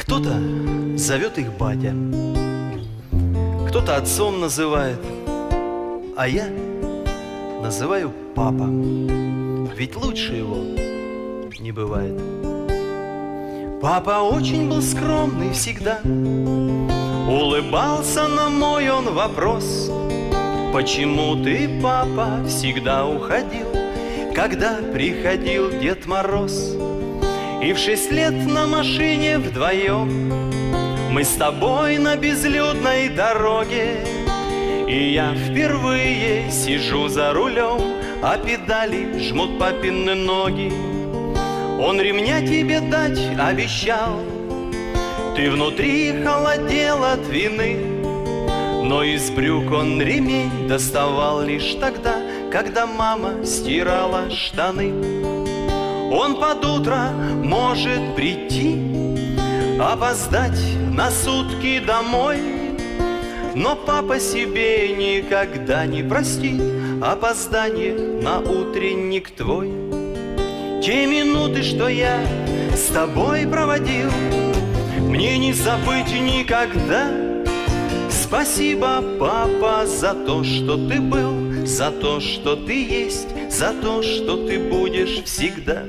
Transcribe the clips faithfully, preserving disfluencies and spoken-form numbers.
Кто-то зовет их батя, кто-то отцом называет, а я называю папа, ведь лучше его не бывает. Папа очень был скромный всегда, улыбался на мой он вопрос: почему ты, папа, всегда уходил, когда приходил Дед Мороз? И в шесть лет на машине вдвоем мы с тобой на безлюдной дороге, и я впервые сижу за рулем, а педали жмут папины ноги. Он ремня тебе дать обещал, ты внутри холодел от вины, но из брюк он ремень доставал лишь тогда, когда мама стирала штаны. Он под утро может прийти, опоздать на сутки домой, но папа себе никогда не простит опоздание на утренник твой. Те минуты, что я с тобой проводил, мне не забыть никогда. Спасибо, папа, за то, что ты был, за то, что ты есть, за то, что ты будешь всегда.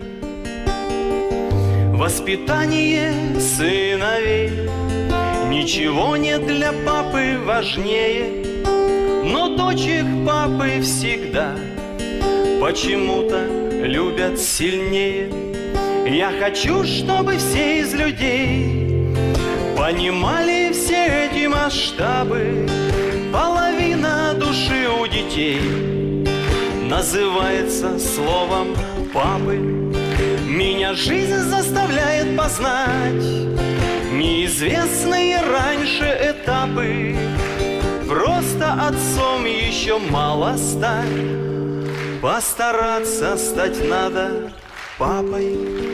Воспитание сыновей ничего нет для папы важнее, но дочек папы всегда почему-то любят сильнее. Я хочу, чтобы все из людей понимали все эти масштабы. Половина души у детей называется словом папы. Меня жизнь заставляет познать неизвестные раньше этапы. Просто отцом еще мало стать, постараться стать надо папой.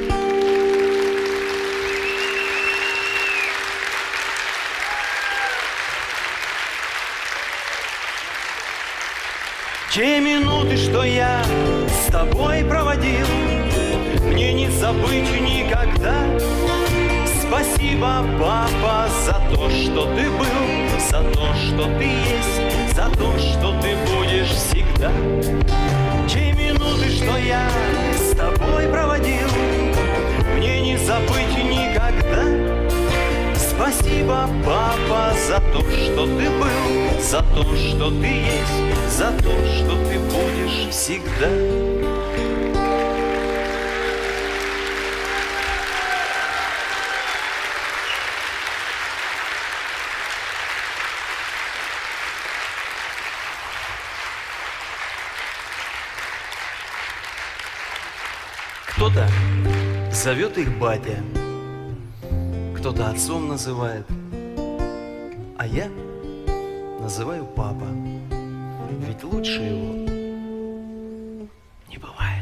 Те минуты, что я с тобой проводил, мне не забыть никогда. Спасибо, папа, за то, что ты был, за то, что ты есть, за то, что ты будешь всегда. Те минуты, что я с тобой проводил, мне не забыть никогда. Спасибо, папа, за то, что ты был, за то, что ты есть, за то, что ты будешь всегда. Кто-то зовет их батя, кто-то отцом называет, а я называю папа, ведь лучше его не бывает.